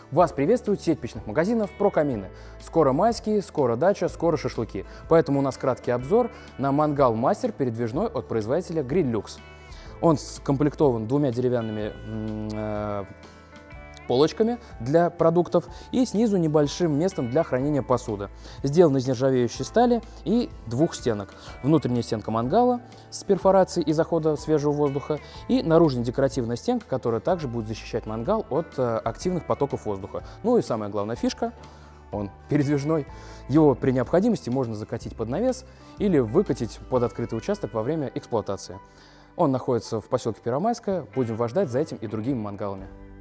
Вас приветствует сеть печных магазинов «Прокамины». Скоро майские, скоро дача, скоро шашлыки. Поэтому у нас краткий обзор на мангал «Мастер» передвижной от производителя Grillux. Он скомплектован двумя деревянными полочками для продуктов и снизу небольшим местом для хранения посуды. Сделан из нержавеющей стали и двух стенок. Внутренняя стенка мангала с перфорацией и захода свежего воздуха и наружная декоративная стенка, которая также будет защищать мангал от активных потоков воздуха. Ну и самая главная фишка, он передвижной. Его при необходимости можно закатить под навес или выкатить под открытый участок во время эксплуатации. Он находится в поселке Первомайское. Будем вас ждать за этим и другими мангалами.